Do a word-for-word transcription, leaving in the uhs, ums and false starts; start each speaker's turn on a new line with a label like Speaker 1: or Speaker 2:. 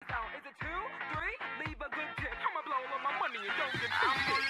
Speaker 1: down. Is it two, three? Leave a good tip. I'ma blow all of my money and don't give a shit.